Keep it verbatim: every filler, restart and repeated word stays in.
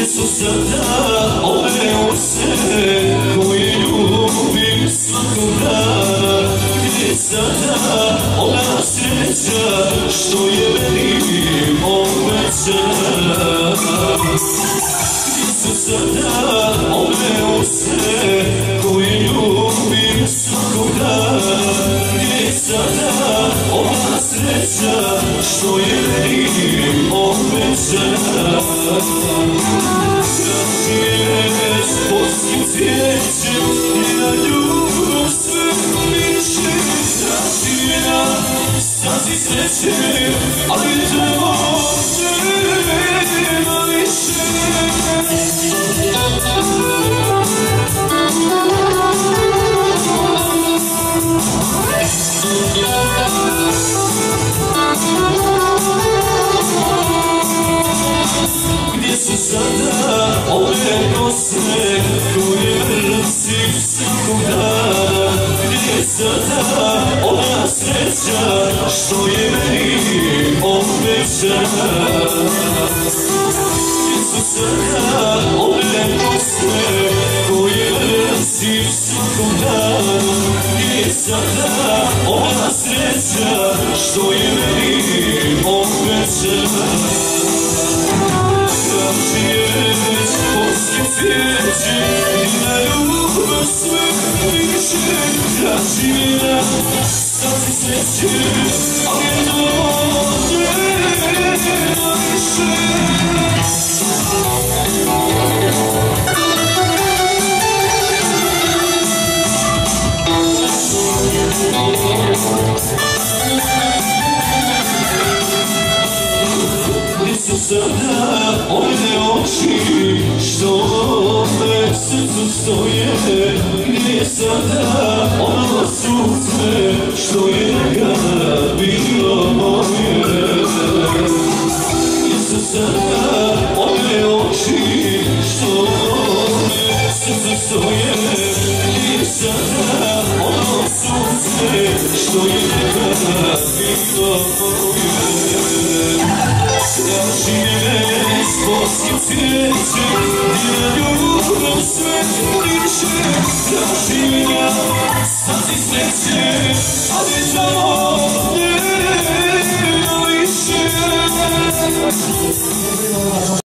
su sada ove ose koje ljubim svakog dana? Gdje je sada ona sreća što je meni obećana? Gdje su sada ove ose koje ljubim svakog dana? Gdje je sada ona sreća što je meni obećana? Razviješ poljskim cvijećem i na ljubav sve piše. Razvijena stazi sreće, ali to nema više. Gdje su sada ove kose koje mrzim svakog dana? Gdje je sada ona sreća što je meni obećana? Gdje su sada ove kose koje mrzim svakog dana? Gdje je sada ona sreća što je meni obećana? Razviješ poljskim cvijećem i na ljubav sve piše. Razvijena stazi sreće, ali to nema više. Gdje su sada one oči što me srcu stoje? Gdje je sada ono srce što je nekada bilo moje? Gdje su sada one oči što me srcu stoje? Gdje je sada ono srce što je nekada bilo moje? Razviješ poljskim cvijećem i na ljubav sve piše. Razvijena stazi sreće, ali to nema više.